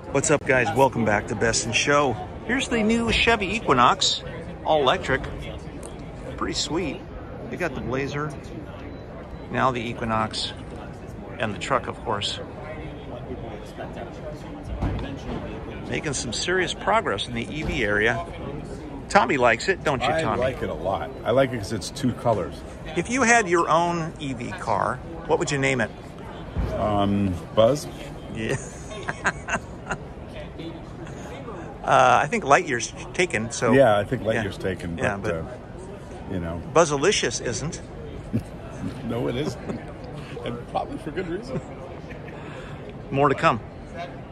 What's up, guys? Welcome back to Best in Show. Here's the new Chevy Equinox, all electric. Pretty sweet. They got the Blazer, now the Equinox, and the truck, of course. Making some serious progress in the EV area. Tommy likes it, don't you, Tommy? I like it a lot. I like it because it's two colors. If you had your own EV car, what would you name it? Buzz? Yeah. I think Lightyear's taken, so... Yeah, I think Lightyear's taken, but, yeah, but you know... Buzzalicious isn't. No, it isn't. And probably for good reason. More to come.